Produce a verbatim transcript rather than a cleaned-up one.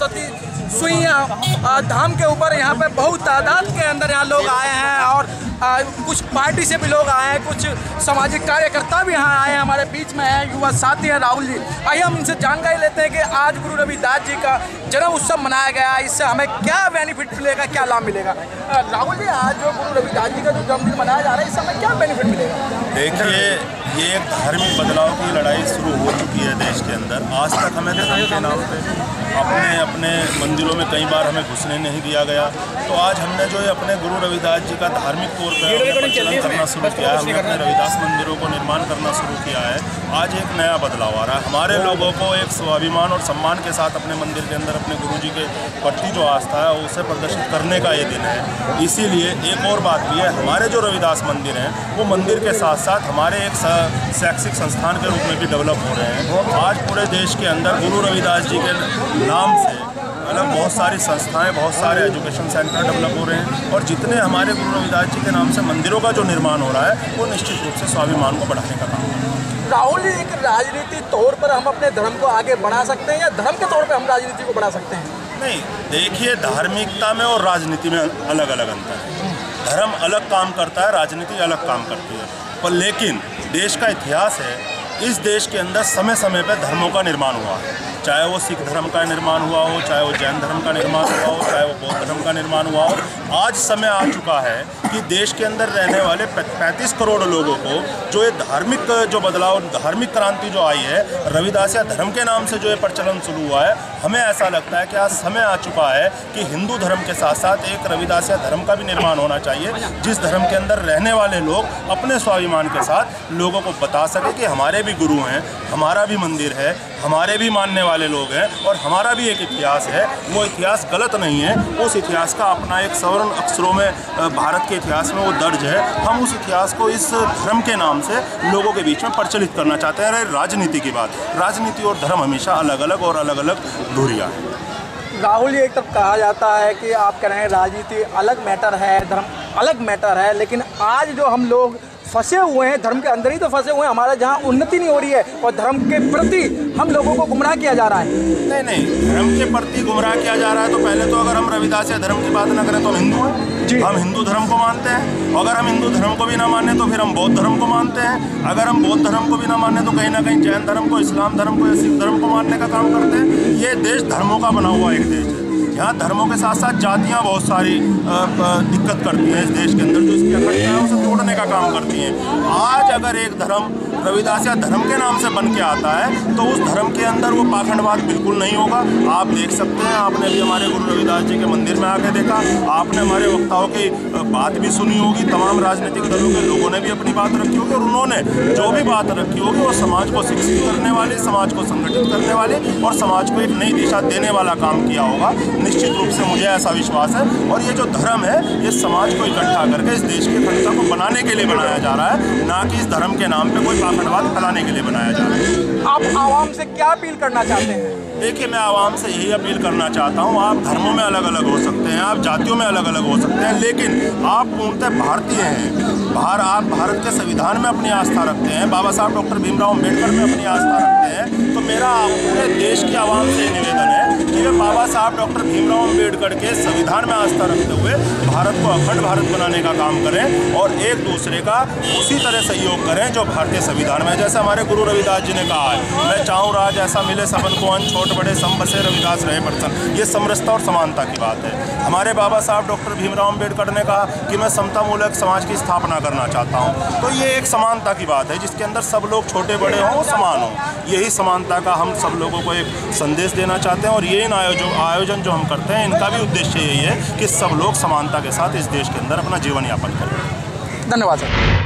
सरस्वती सुइयां धाम के ऊपर यहाँ पे बहुत तादाद के अंदर यहाँ लोग आए हैं और आ, कुछ पार्टी से भी लोग आए हैं, कुछ सामाजिक कार्यकर्ता भी यहाँ आए हैं। हमारे बीच में है युवा साथी हैं राहुल जी। आइए हम इनसे जानकारी लेते हैं कि आज गुरु रविदास जी का जन्म उत्सव मनाया गया, इससे हमें क्या बेनिफिट मिलेगा, क्या लाभ मिलेगा। राहुल जी, आज जो गुरु रविदास जी का जो जन्मदिन मनाया जा रहा है, इससे हमें क्या बेनिफिट मिलेगा? देखिए, ये एक धार्मिक बदलाव की लड़ाई शुरू हो चुकी है देश के अंदर। आज तक हमें धर्म के नाम पे अपने अपने मंदिरों में कई बार हमें घुसने नहीं दिया गया। तो आज हमने जो है अपने गुरु रविदास जी का धार्मिक तौर पर प्रचलन करना शुरू किया है, हमने अपने रविदास मंदिरों को निर्माण करना शुरू किया है। आज एक नया बदलाव आ रहा है। हमारे लोगों को एक स्वाभिमान और सम्मान के साथ अपने मंदिर के अंदर अपने गुरु जी के प्रति जो आस्था है उसे प्रदर्शित करने का ये दिन है। इसीलिए एक और बात भी है, हमारे जो रविदास मंदिर हैं वो मंदिर के साथ साथ हमारे एक शैक्षिक संस्थान के रूप में भी डेवलप हो रहे हैं। आज पूरे देश के अंदर गुरु रविदास जी के नाम से मतलब बहुत सारी संस्थाएं, बहुत सारे एजुकेशन सेंटर डेवलप हो रहे हैं और जितने हमारे गुरु रविदास जी के नाम से मंदिरों का जो निर्माण हो रहा है वो निश्चित रूप से स्वाभिमान को बढ़ाने का काम है। राहुल जी, एक राजनीतिक तौर पर हम अपने धर्म को आगे बढ़ा सकते हैं या धर्म के तौर पर हम राजनीति को बढ़ा सकते हैं? नहीं, देखिए, धार्मिकता में और राजनीति में अलग अलग अंतर है। धर्म अलग काम करता है, राजनीति अलग काम करती है। पर लेकिन देश का इतिहास है, इस देश के अंदर समय समय पर धर्मों का निर्माण हुआ है। चाहे वो सिख धर्म का निर्माण हुआ हो, चाहे वो जैन धर्म का निर्माण हुआ हो, चाहे वो बौद्ध धर्म का निर्माण हुआ हो। आज समय आ चुका है कि देश के अंदर रहने वाले पैंतीस करोड़ लोगों को जो ये धार्मिक जो बदलाव, धार्मिक क्रांति जो आई है, रविदासिया धर्म के नाम से जो ये प्रचलन शुरू हुआ है, हमें ऐसा लगता है कि आज समय आ चुका है कि हिंदू धर्म के साथ साथ एक रविदासिया धर्म का भी निर्माण होना चाहिए, जिस धर्म के अंदर रहने वाले लोग अपने स्वाभिमान के साथ लोगों को बता सके कि हमारे भी गुरु हैं, हमारा भी मंदिर है, हमारे भी मानने वाले लोग हैं और हमारा भी एक इतिहास है। वो इतिहास गलत नहीं है, उस इतिहास का अपना एक स्वर्ण अक्षरों में भारत के इतिहास में वो दर्ज है। हम उस इतिहास को इस धर्म के नाम से लोगों के बीच में प्रचलित करना चाहते हैं। राजनीति की बात, राजनीति और धर्म हमेशा अलग अलग और अलग अलग दूरियाँ हैं। राहुल जी, एक तरफ कहा जाता है कि आप कह रहे हैं राजनीति अलग मैटर है, धर्म अलग मैटर है, लेकिन आज जो हम लोग फंसे हुए हैं धर्म के अंदर ही तो फंसे हुए हैं, हमारा जहाँ उन्नति नहीं हो रही है और धर्म के प्रति हम लोगों को गुमराह किया जा रहा है। नहीं नहीं, धर्म के प्रति गुमराह किया जा रहा है तो पहले तो अगर हम रविदासिया धर्म की बात ना करें तो हम हिंदू हैं, हम हिंदू धर्म को मानते हैं। अगर हम हिंदू धर्म को भी ना माने तो फिर हम बौद्ध धर्म को मानते हैं। अगर हम बौद्ध धर्म को भी ना माने तो कहीं ना कहीं जैन धर्म को, इस्लाम धर्म को या सिख धर्म को मानने का काम करते हैं। ये देश धर्मों का बना हुआ एक देश है। यहाँ धर्मों के साथ साथ जातियाँ बहुत सारी दिक्कत करती हैं इस देश के अंदर, जो इसकी अखंडता है उसे तोड़ने का काम करती हैं। आज अगर एक धर्म रविदासिया धर्म के नाम से बन के आता है तो उस धर्म के अंदर वो पाखंडवाद बिल्कुल नहीं होगा। आप देख सकते हैं, आपने भी हमारे गुरु रविदास जी के मंदिर में आके देखा, आपने हमारे वक्ताओं की बात भी सुनी होगी, तमाम राजनीतिक दलों के लोगों ने भी अपनी बात रखी होगी और उन्होंने जो भी बात रखी होगी वो समाज को शिक्षित करने वाली, समाज को संगठित करने वाली और समाज को एक नई दिशा देने वाला काम किया होगा। निश्चित रूप से मुझे ऐसा विश्वास है। और ये जो धर्म है ये समाज को इकट्ठा करके इस देश की अखंडता को बनाने के लिए बनाया जा रहा है, ना कि इस धर्म के नाम पे कोई पाखंडवाद फैलाने के लिए बनाया जा रहा है। आप आवाम से क्या अपील करना चाहते हैं? देखिए, मैं आवाम से यही अपील करना चाहता हूँ, आप धर्मों में अलग अलग हो सकते हैं, आप जातियों में अलग अलग हो सकते हैं, लेकिन आप पूर्णतः भारतीय हैं। बाहर आप भारत के संविधान में अपनी आस्था रखते हैं, बाबा साहब डॉक्टर भीमराव अम्बेडकर में अपनी आस्था रखते हैं। तो मेरा पूरे देश की आवाम से निवेदन है कि वे बाबा साहब डॉक्टर भीमराव अम्बेडकर के संविधान में आस्था रखते हुए भारत को अखंड भारत बनाने का काम करें और एक दूसरे का उसी तरह सहयोग करें जो भारतीय संविधान में। जैसे हमारे गुरु रविदास जी ने कहा है, मैं चाहूँ राज ऐसा मिले सबन को अन, छोट बड़े सम बसे रविदास रहे प्रसन्न। ये समरसता और समानता की बात है। हमारे बाबा साहब डॉक्टर भीमराव अम्बेडकर ने कहा कि मैं समता मूलक समाज की स्थापना करना चाहता हूँ। तो ये एक समानता की बात है जिसके अंदर सब लोग छोटे बड़े हों, समान हों। यही समानता का हम सब लोगों को एक संदेश देना चाहते हैं और ये इन आयोजन आयोजन जो हम करते हैं इनका भी उद्देश्य यही है कि सब लोग समानता के साथ इस देश के अंदर अपना जीवन यापन करें। धन्यवाद सर।